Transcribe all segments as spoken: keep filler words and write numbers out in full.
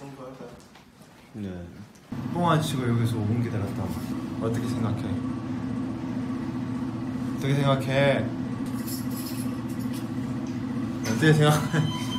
청소할까요? 네. 똥안 치고 여기서 오 분 기다렸다. 어떻게 생각해? 어떻게 생각해? 어떻게 생각해?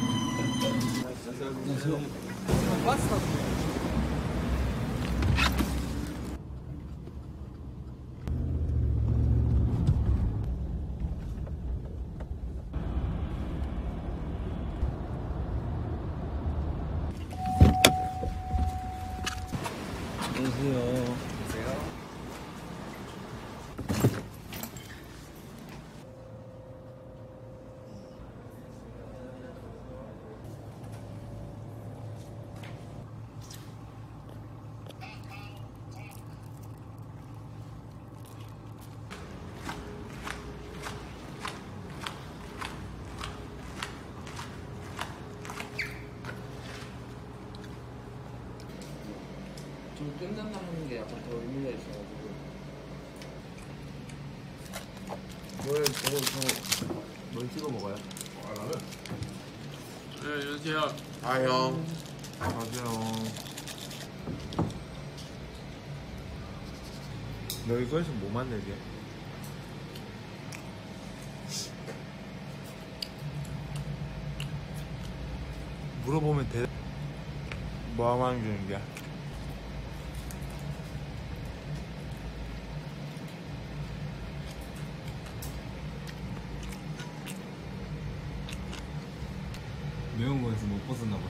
안녕하세요. 좀 끝난다는 게 약간 더 의미가 있어가지고. 뭘 저거 저거 뭘 찍어 먹어요? 아 라면? 네 여보세요. 아 형. 맞아요. 너 이거에서 뭐 만들게? 물어보면 대. 뭐 만드는 게? 매운 거에서 못 벗었나 봐.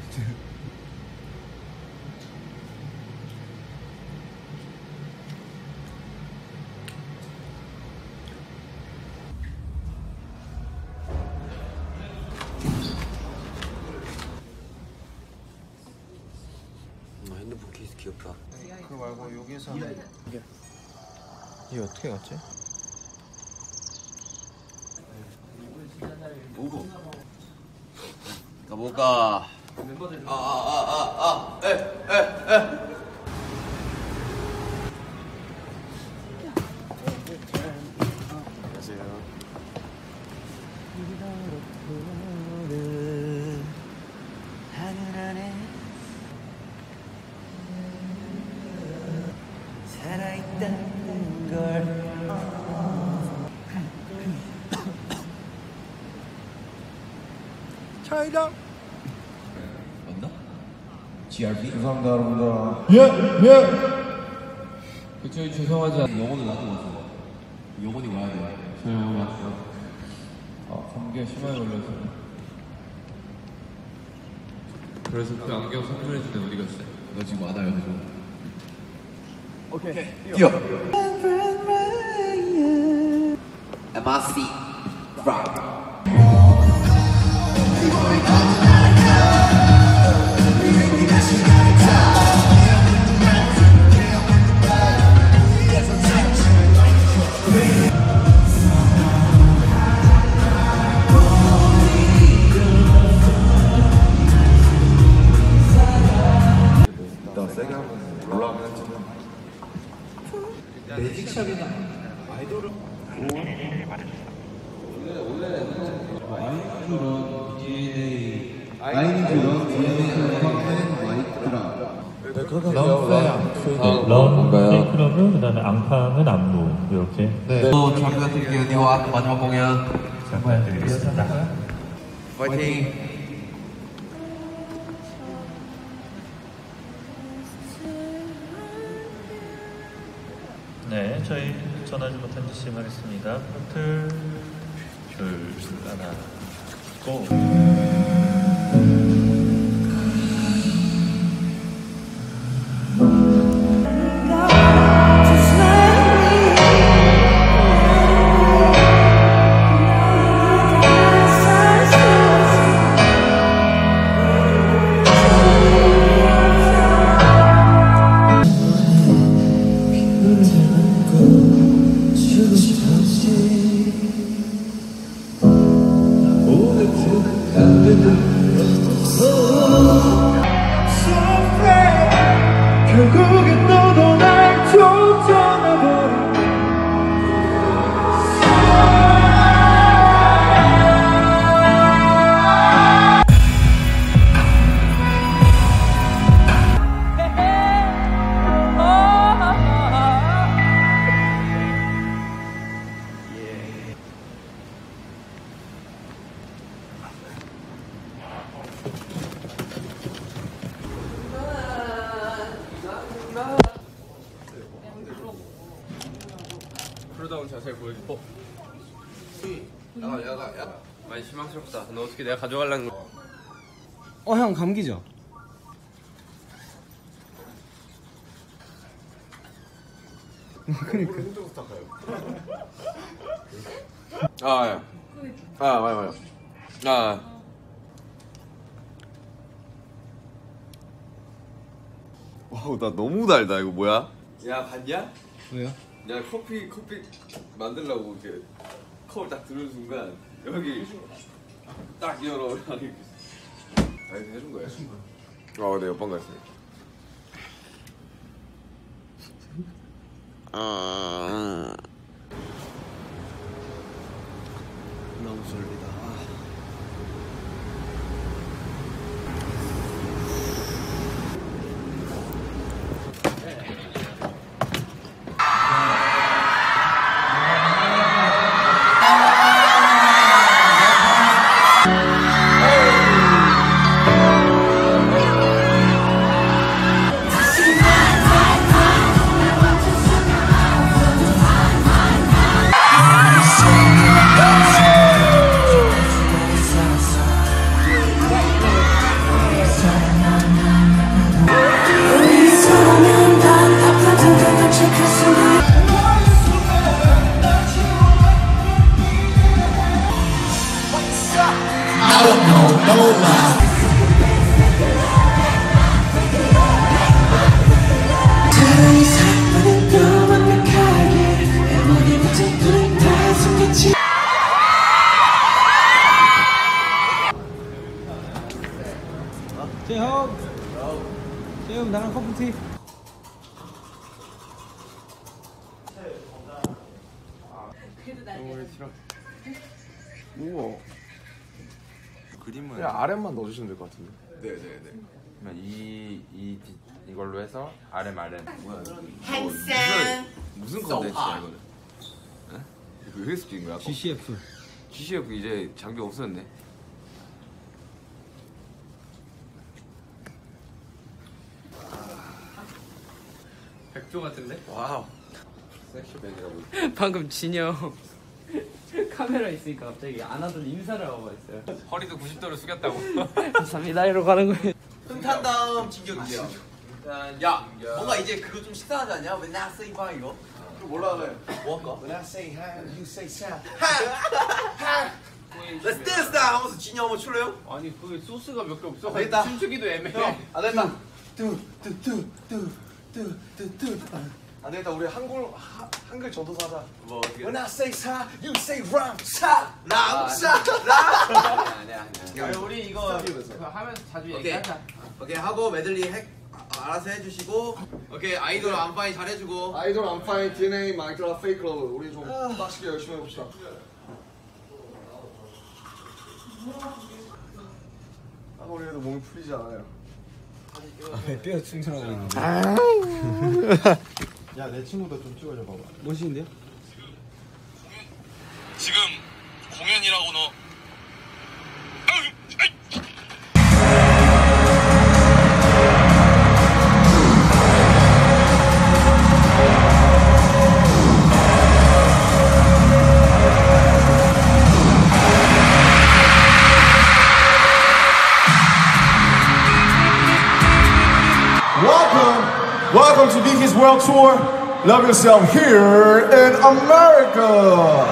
핸드폰 케이스 귀엽다. 그거 말고 여기서 하는 이게 이게 어떻게 갔지? 오고. 가볼까? 아아아아아 에 에 에. 안녕하세요. 하늘 안에 살아있다는 걸. 차이다. 맞나? 지알비? 죄송합니다 여러분들. 예! 예! 그 저희 죄송하지 않 영혼을 놔두고 영혼이 와야 돼. 저 영혼이 왔어. 아 감기가 심하게 걸려서. 그래서 그 안경 선물해줄 때 어디 갔어요? 너 지금 와나요 그죠? 오케이. 뛰어! 엠아씨 락. 나 세게 한번 올라가면 지금 매직샵이나 아이돌을 아이즈런 디엔에이 아이즈런 디엔에이 컴팬 와이트라 런 페이크러브 그다음에 앙팡은 안무 이렇게 네. 또 저희 같은 경우는 니와 마지막 공연 잘 보여드리겠습니다. 파이팅! 네, 저희 전화지 못한 지 시작하겠습니다. 포트 줄 하나 고. 오늘 프로다운 자세를 보여줘. 어? 야, 야, 야. 많이 실망스럽다. 너 어떻게 내가 가져가려는 거? 어, 형 감기죠? 아, 야. 아, 맞아, 맞아. 아. 와우, 나 너무 달다. 이거 뭐야? 야, 봤냐? 왜요? 야, 커피, 커피 만들려고 이렇게 컵을 딱 들은 순간 여기 딱 열어. 아니, 아니 해준 거야. 어, 네, 옆방 갔어요. 아. 너무 졸리다. 재형! 재형 나랑 커플티. 우와. 그림은 그냥 아랫만 넣어주시면 될 것 같은데. 네네네. 그러면 이, 이, 디- 이걸로 해서 아렘 아렘 뭐야? 무슨 무슨 컨텐츠야 이거는? 에? 이거 왜 찍은 거야? 지씨에프. 지씨에프 이제 장비 없었네. 백조 같은데? 와우. 섹시백이라고. 방금 진영 카메라 있으니까 갑자기 안 하던 인사를 하고 있어요. 허리도 구십 도로 숙였다고. 감사합니다 이러고 가는 거예요. 흠탄 다음 진격이야. 야, 뭔가 이제 그거 좀 식상하지 않냐? 맨날 say hi 이거. 또 몰라 그래. 뭐 할까? When I say hi, you say hi. Let's dance now 하면서 진영 한번 출래요? 아니 그 소스가 몇 개 없어. 됐다. 춤추기도 애매해. 안 됐다. 뚜뚜뚜뚜뚜뚜뚜. 안 되겠다. 우리 한글 하, 한글 전도사 하자. 뭐 어떻게? When I say hi, you say ram. 사, 람, 사, 람. 아니야 아니야. 아니, 우리 이거 그 하면서 자주 오케이. 얘기하자. 오케이 하고 메들리 핵 아, 알아서 해주시고. 오케이 아이돌 안파이 잘해주고. 아이돌 안파인 디엔에이 마이크라 페이크러브 우리 좀 빡시게 열심히 해봅시다. 아무리 해도 몸이 풀리지 않아요. 뼈 충전하고 있는데. 야, 내 친구도 좀 찍어줘 봐봐. 멋있는데요? 지금 공연이라고 너 Welcome, welcome to Biki's World Tour. Love yourself here in America.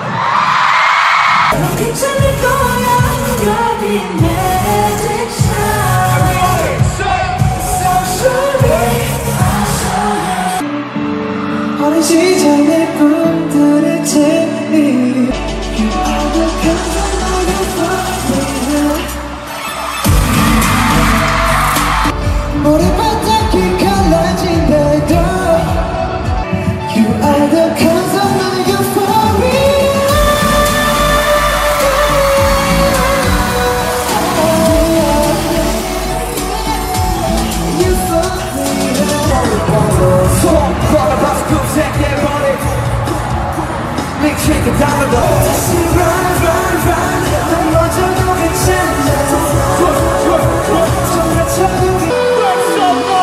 어린 시절의 꿈들을 재미 You are the kind of love for me. 머리바닥이 갈라진다도 You are the kind of love for me. You for me. 손 걸어봐서 금색해버린 미치게 달아도 다시 run run run 난 먼저도 괜찮아 좀 다쳐도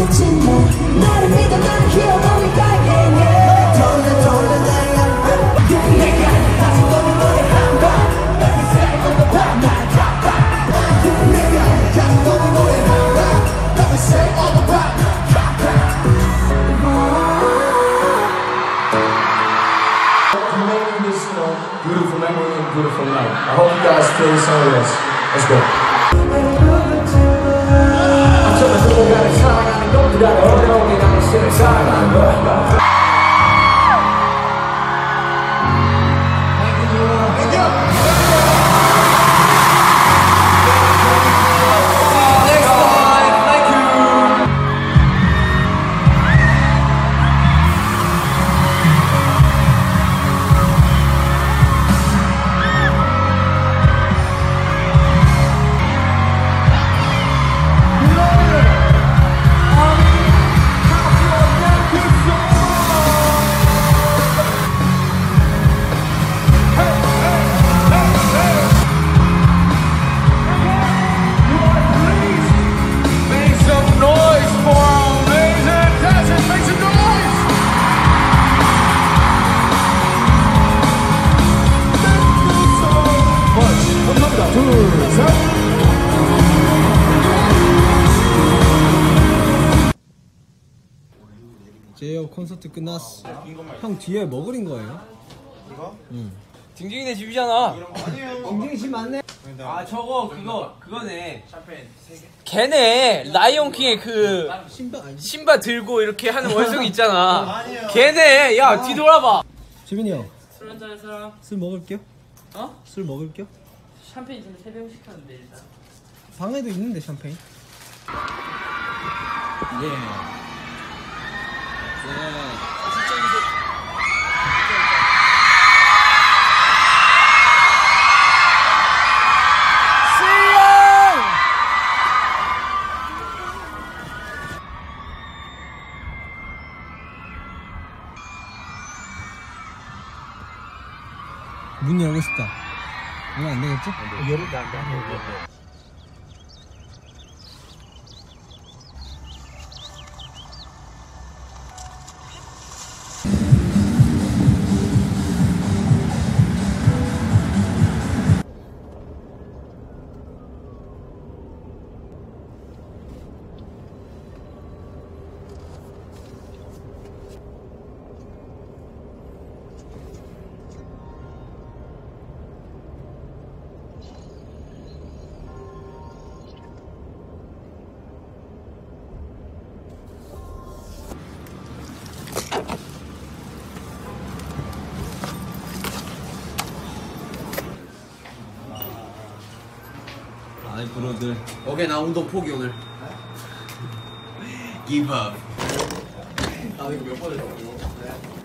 있지만 나를 믿어 나는 기어오니까 yeah, yeah. 돌려 돌려 내가 내가 다시 너를 노래 한번 Let me say on the pop 날 잡아 내가 다시 너를 노래 한번 Let me say on the pop For making this, you know, beautiful memory and beautiful night. I hope you guys feel the same way. Let's go. 어쩌면 누군가를 사랑하는 것보다 어려운 게 당신을 사랑하는 거야. 제이홉 콘서트 끝났어. 형 뒤에 뭐 그린 거예요? 이거? 응. 징징이네 집이잖아. 징징이 집 맞네. 아 저거 그거 그거네. 걔네 라이온킹의 그 신바 들고 이렇게 하는 원숭이 있잖아. 걔네. 야 뒤돌아봐. 재민이 형. 술 한잔 할 사람? 술 먹을게요? 어? 술 먹을게요? 샴페인 전에 세 병 시켰는데 일단. 방에도 있는데 샴페인. 예. 문 열고 싶다. 이거 안 되겠지? 열어도 안 돼. 아이 브로들. 오케이 나 운동 포기 오늘. Give up. 아 이거 몇 번 했어?